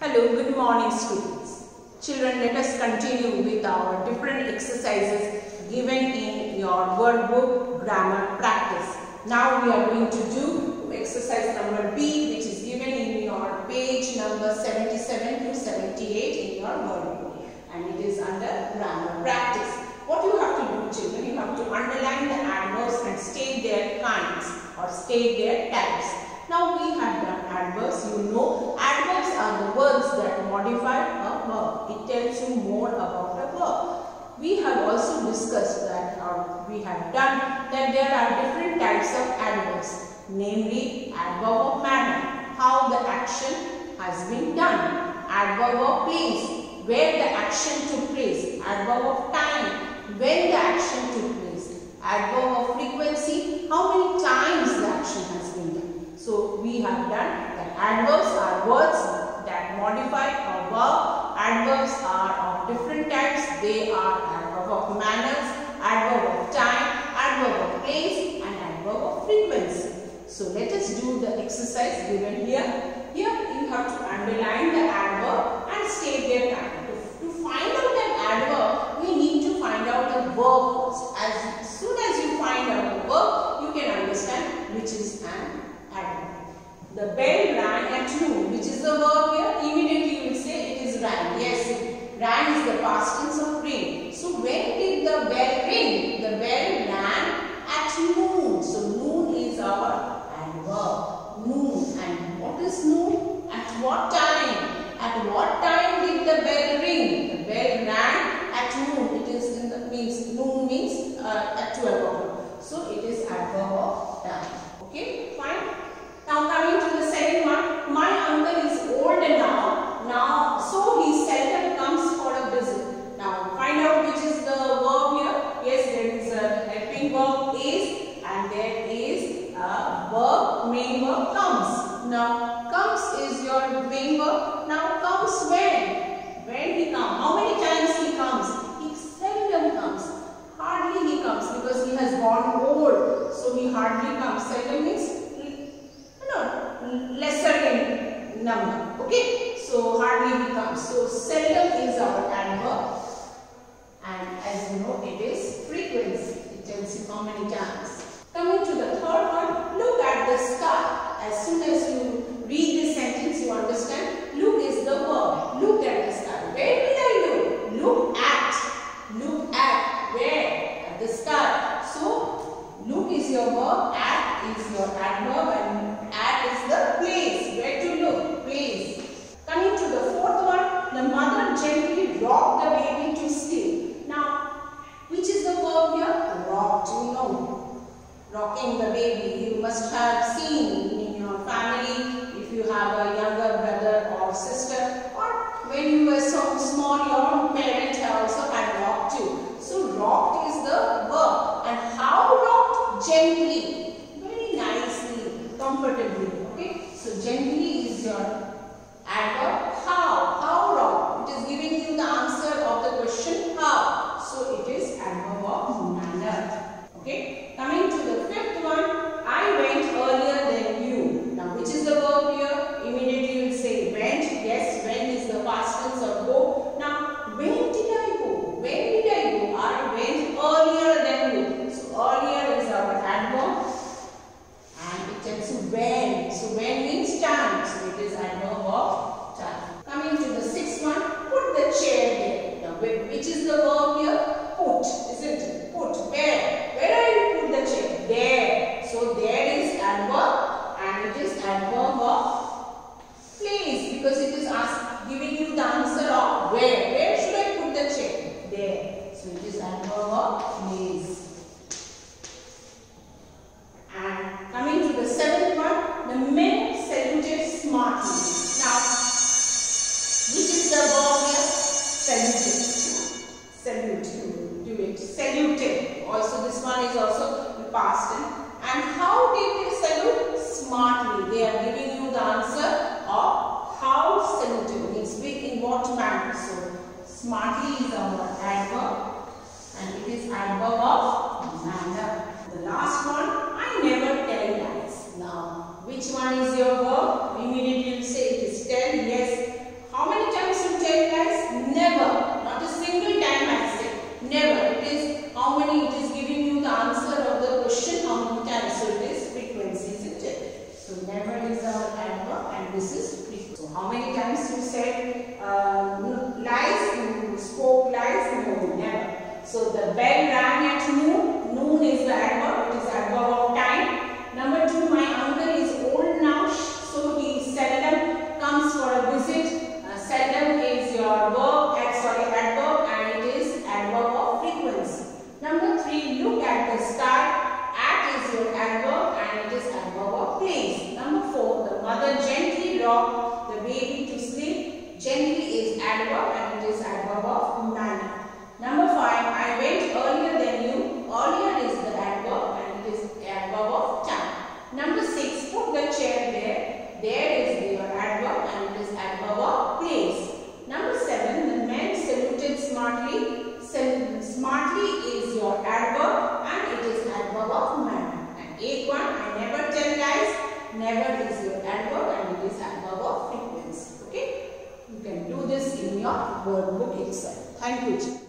Hello, good morning students. Children, let us continue with our different exercises given in your word book grammar practice. Now we are going to do exercise number B, which is given in your page number 77 to 78 in your word book, and it is under grammar practice. What you have to do, children, you have to underline the adverbs and state their kinds or state their types. Now we have done adverbs. You know, adverbs are the words that modify a verb. It tells you more about a verb. We have also discussed that, or we have done that there are different types of adverbs, namely adverb of manner, how the action has been done, adverb of place, where the action took place, adverb of time, when the action took place, adverb of frequency, how many times the action has been done. So we have done that adverbs are words that modify a verb. Adverbs are of different types. They are adverb of manners, adverb of time, adverb of place, and adverb of frequency. So let us do the exercise given here. Here you have to underline the adverb and state their kind. To find out an adverb, we need to find out the verb first. As soon as you find out the verb, you can understand which is an adverb. The bell rang at noon, which is the verb here. Immediately you will say it is rang. Yes, rang is the past tense of ring. So when did the bell ring? The bell rang at noon. So noon is our adverb. Noon. And what is noon? At what time? At what time did the bell ring? The bell rang at noon. It is in the noon means at 12 o'clock. So it is adverb of time. Okay, fine. Now coming to the second one, my uncle is old now, so he seldom comes for a visit. Now find out which is the verb here. Yes, there is a helping verb is, and there is a verb, main verb comes. Now comes is your main verb. Now comes when? When he comes. How many times he comes? He seldom comes. Hardly he comes because he has gone old. So he hardly comes. Seldom means lesser in number. Okay, so hardly becomes. So seldom is our adverb, and as you know, it is frequency. It tells you how many times. Coming to the third one, look at the sky. As soon as you read this sentence, you understand. Look is the verb. Look at the sky. Where did I look? Look at. Look at where? At the sky. So look is your verb. At is your adverb, and at is the place, where to look, place. Coming to the fourth one, the mother gently rocked the baby to sleep. Now, which is the verb here? Rocked, you know. Rocking the baby. You must have seen in your family, if you have a younger brother or sister, or when you were so small, your parent also had rocked you. So, rocked is the verb. And how rocked? Gently. Very nicely, comfortably. Okay, so gently is your adverb. How rock? It is giving you the answer of the question how. So it is adverb of manner. Okay, coming to the fifth one, I went earlier than you. Now which is the verb here? Immediately you will say went. Yes, went is the past tense of go. Now when did I go? When did I go? I went earlier than you. So earlier is our adverb. Tells you when. So when means time. So it is adverb of time. Coming to the sixth one, put the chair there. Now which is the verb here? Put, isn't it? Put. Where? Where are you put the chair? There. So there is adverb, and it is adverb of place, because it is giving you the answer of where. Where should I put the chair? There. So it is adverb of place. And coming to the seventh one, the men saluted smartly. Now, which is the verb here? Saluted. Salute. Do it. Saluted. Also, this one is also the past tense. And how did they salute? Smartly. They are giving you the answer of how saluted means in what manner. So, smartly is our adverb, and it is adverb of manner. The last one, I never tell lies. Now, which one is your verb? Immediately you say it is tell. Yes. How this is frequent. So how many times you said lies? You spoke lies? No, never. So the bell rang at noon. Noon is the adverb. It is adverb of time. Number 2, my uncle is old now, so he seldom comes for a visit. Seldom is your adverb and it is adverb of frequency. Number 3, look at the sky. At is your adverb and it is adverb of place. Number 4, the mother gently rocked the baby to sleep. Gently is adverb and it is adverb of manner. Number 5, I went earlier than you. Earlier is the adverb and it is adverb of time. Number 6, put the chair there. There is your adverb and it is adverb of place. Number 7, the men saluted smartly. Smartly is your adverb and it is adverb of manner. And 8th one, I never tell lies. Never is your adverb and it is adverb of frequency. Okay? You can do this in your word book itself. Thank you.